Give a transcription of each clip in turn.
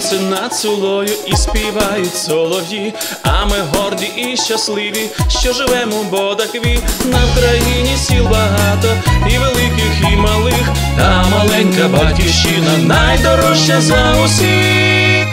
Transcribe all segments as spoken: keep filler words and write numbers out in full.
сміються над Сулою і співають солов'ї, а ми горді і щасливі, що живемо у Бодакві. На Вкраїні сіл багато, і великих, і малих, та маленька батьківщина найдорожча за усіх.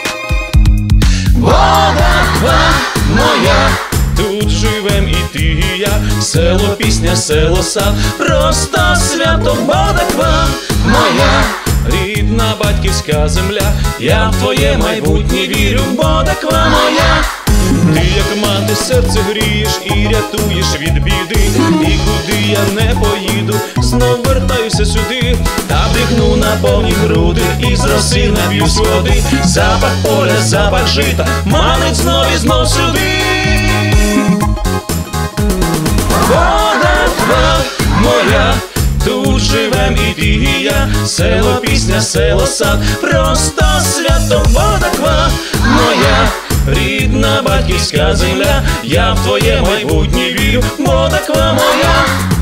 Бодаква моя, тут живем і ти, і я, село пісня, село сад, просто свято. Бодаква моя, рідна батьківська земля, я в твоє майбутнє вірю. Бодаква моя, ти як мати серце грієш і рятуєш від біди, і куди я не поїду, знов вертаюся сюди, та вдихну на повні груди і з роси нап'юсь води. Запах поля, запах жита манить знов і знов сюди. Бодаква моя, тут живем і ти, і я, село пісня, село сад, просто свято. Бодаква моя, рідна батьківська земля, я в твоє майбутнє вірю. Бодаква моя.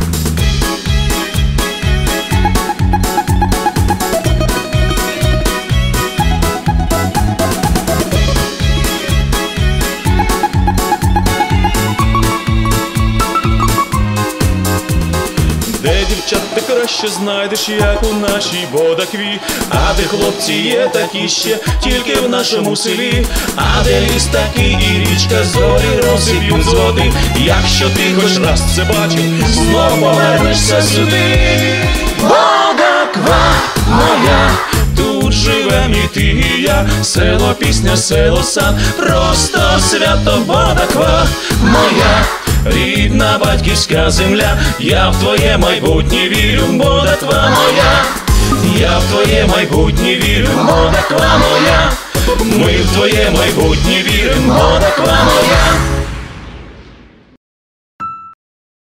Де дівчат ти краще знайдеш, як у нашій Бодакві, а де хлопці є такі ще тільки в нашому селі, а де ліс такий і річка, зорі розсип'ють з води. Якщо ти хоч раз це бачив, знов повернешся сюди. Бодаква моя, тут живем і ти, і я, село пісня, село сад, просто свято. Бодаква моя, рідна батьківська земля, я в твоє майбутнє вірю. Бодаква моя, я в твоє майбутнє вірю. Бодаква моя, ми в твоє майбутнє віримо. Бодаква моя.